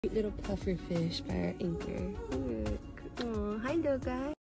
Cute little pufferfish by our anchor. Look. Oh, hi little guy.